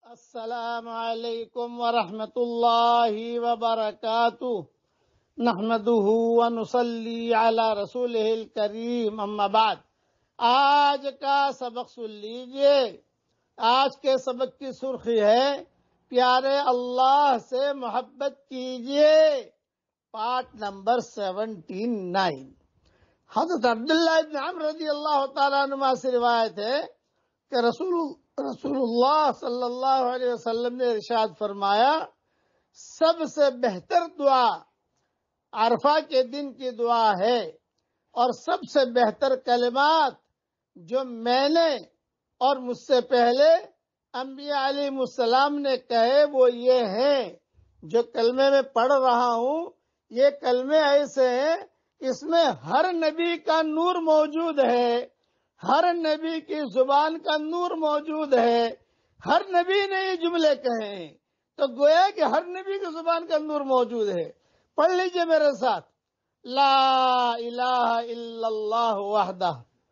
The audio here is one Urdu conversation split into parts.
السلام علیکم ورحمۃ اللہ وبرکاتہ نحمده ونصلی علی رسولہ الکریم اما بعد۔ آج کا سبق سن لیجئے۔ آج کے سبق کی سرخی ہے پیارے اللہ سے محبت کیجئے، پارٹ نمبر 79۔ حضرت عبداللہ ابن عمرو رضی اللہ تعالیٰ عنہ سے روایت ہے کہ رسول اللہ صلی اللہ علیہ وسلم نے ارشاد فرمایا، سب سے بہتر دعا عرفہ کے دن کی دعا ہے، اور سب سے بہتر کلمات جو میں نے اور مجھ سے پہلے انبیاء علیہ السلام نے کہے وہ یہ ہیں۔ جو کلمے میں پڑھ رہا ہوں یہ کلمے ایسے ہیں، اس میں ہر نبی کا نور موجود ہے، ہر نبی کی زبان کا نور موجود ہے، ہر نبی نے یہ جملے کہے ہیں، تو گویا کہ ہر نبی کی زبان کا نور موجود ہے۔ پڑھ لیجئے میرے ساتھ، لا الہ الا اللہ وحدہ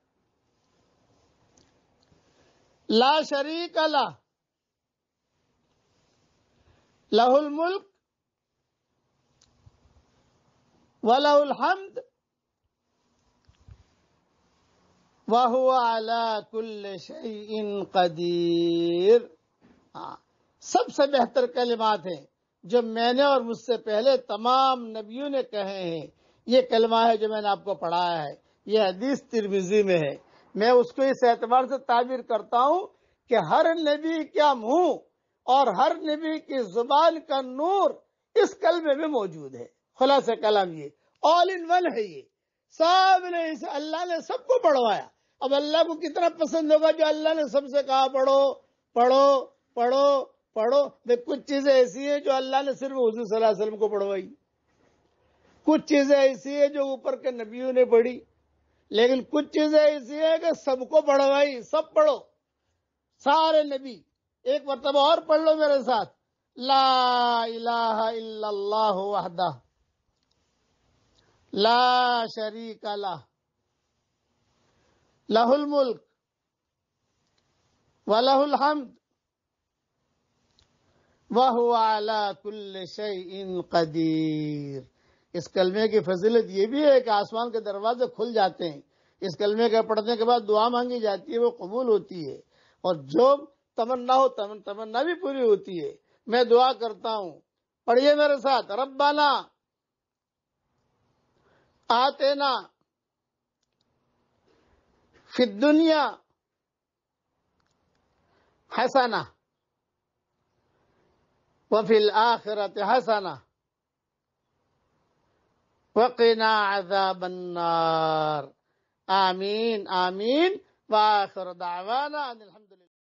لا شریک لہ لہ الملک ولہ الحمد وَهُوَ عَلَى كُلِّ شَيْءٍ قَدِيرٌ۔ سب سے بہتر کلمات ہیں جو میں نے اور مجھ سے پہلے تمام نبیوں نے کہے ہیں۔ یہ کلمہ ہے جو میں نے آپ کو پڑھایا ہے، یہ حدیث ترمذی میں ہے۔ میں اس کو اس اعتبار سے تعبیر کرتا ہوں کہ ہر نبی کا منہ اور ہر نبی کی زبان کا نور اس کلمے میں موجود ہے۔ خلاصہ کلام یہ آل ان ون ہے، یہ سب نے اللہ نے سب کو پڑھوایا۔ اب اللہ کو کتنا پسند ہوگا جو اللہ نے سب سے کہا پڑھو پڑھو پڑھو پڑھو۔ کچھ چیزیں ایسی ہیں جو اللہ نے صرف حضور صلی اللہ علیہ وسلم کو پڑھوائی، کچھ چیزیں ایسی ہیں جو اوپر کے نبیوں نے پڑھی، لیکن کچھ چیزیں ایسی ہیں کہ سب کو پڑھوائی، سب پڑھو، سارے نبی۔ ایک مرتبہ اور پڑھ لو میرے ساتھ، لا الہ الا اللہ وحدہ لا شریک لہ لہ الملک ولہ الحمد وَهُوَ عَلَى كُلِّ شَيْءٍ قَدِيرٌ۔ اس کلمے کی فضیلت یہ بھی ہے کہ آسمان کے دروازے کھل جاتے ہیں، اس کلمے کے پڑھنے کے بعد دعا مانگی جاتی ہے، وہ قبول ہوتی ہے، اور جو تمنا ہو تمنا بھی پوری ہوتی ہے۔ میں دعا کرتا ہوں، پڑھیے میرے ساتھ، ربنا آتنا فی الدنیا حسنہ وفی الآخرۃ حسنہ وقنا عذاب النار، آمین آمین، وآخر دعوانا ان الحمد للہ۔